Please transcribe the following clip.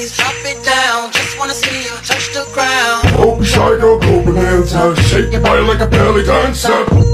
bass, drop it down. Just wanna see you touch the ground. Don't be shy, girl, go bonanza. Shake your body like a belly dancer.